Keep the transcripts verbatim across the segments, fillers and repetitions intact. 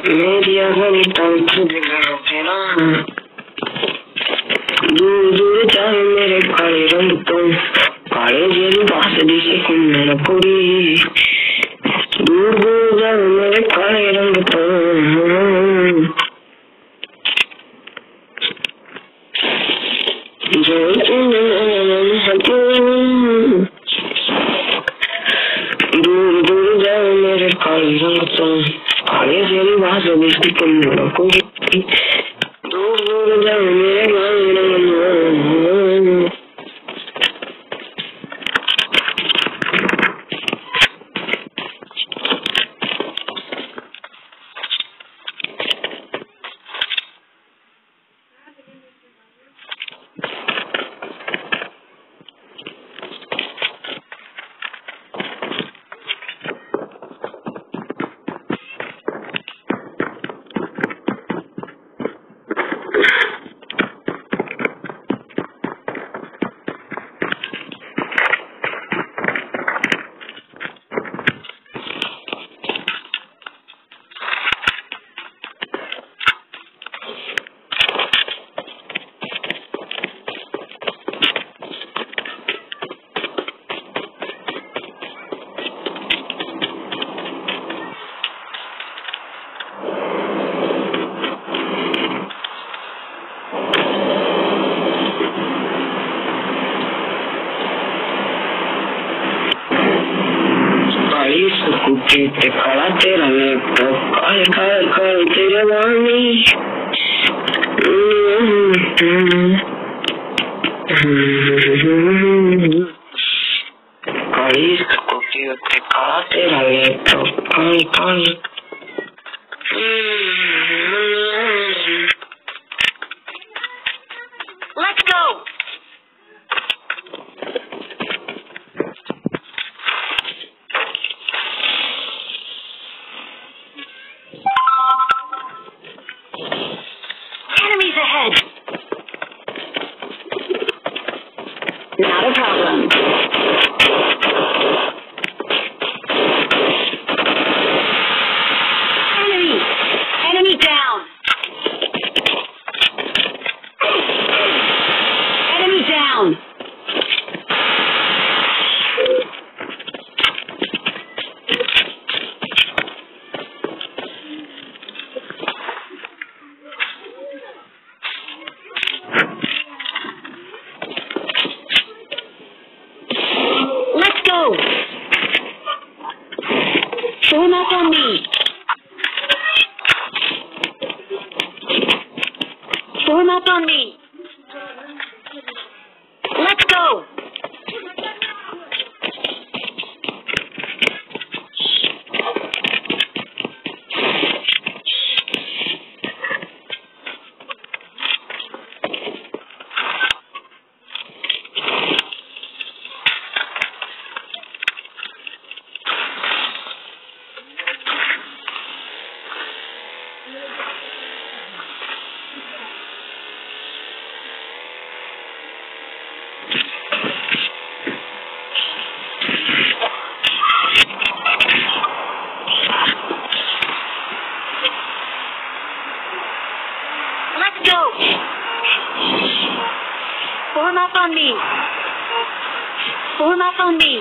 मेरी अगली तंग तेरा दूर दूर जाए मेरे काले रंग तो काले जेल बांसुरी से कुंदन कुड़ी दूर दूर जाए मेरे काले रंग तो जो दूर दूर जाए मेरे काले रंग तो काले जेल बांसुरी से कुंदन कुड़ी दूर दूर जाए मेरे काले रंग तो te calaste la neta, cae, cae, cae, te lleva a mí. Caíste, cogido, te calaste la neta, cae, cae. Let's go! Enemies ahead! Not a problem. Enemy! Enemy down! Enemy down! Let's go! Form up on me! Form up on me! Let's go! Let's go! Form up on me! Form up on me!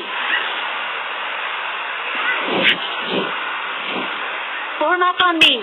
Form up on me!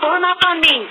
Form up on me.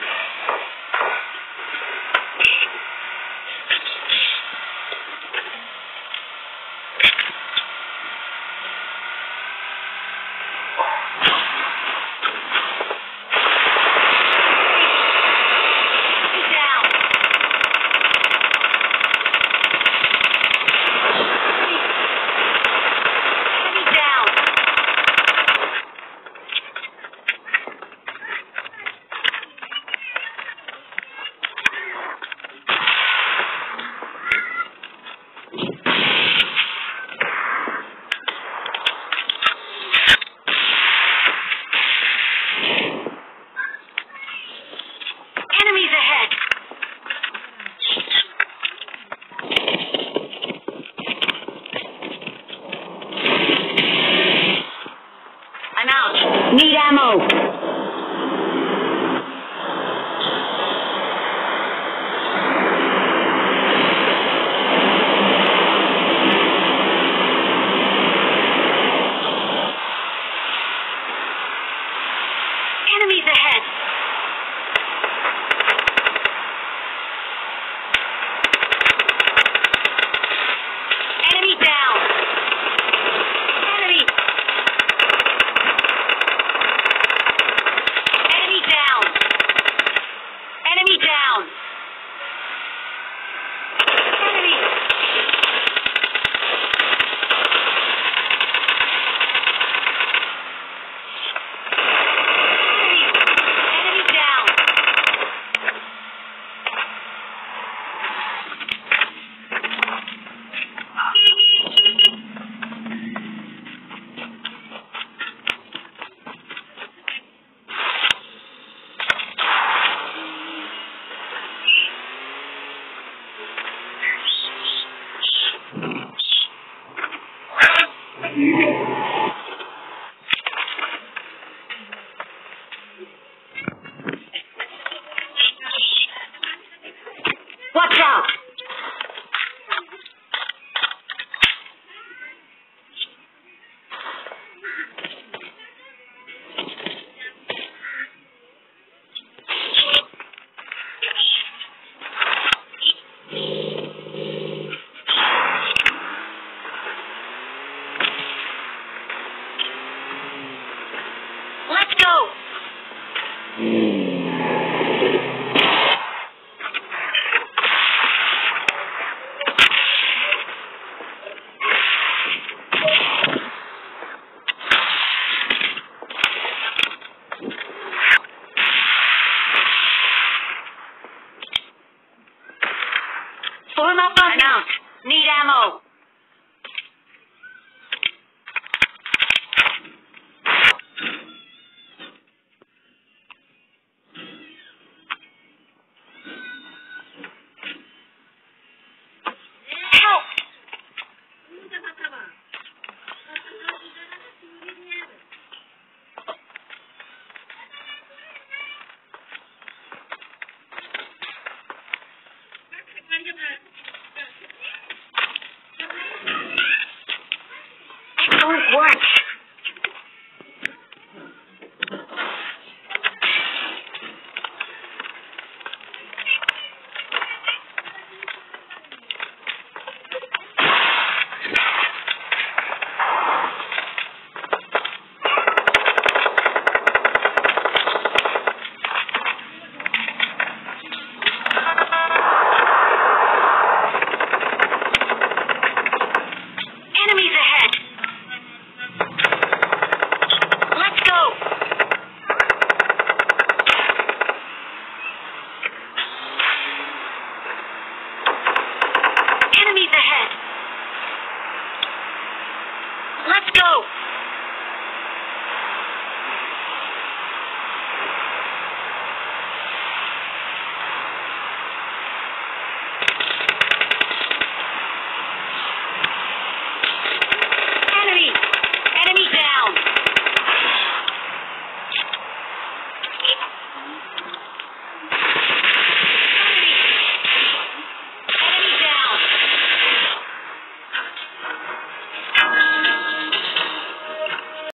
Need ammo. Enemies ahead. Enemy down. Enemy. Enemy down. Enemy down. Enemy. Enemy down. Watch out! Let's go! Form up on mount. Need ammo. Help! Excellent work. Enemies ahead. Let's go. Enemies ahead. Let's go.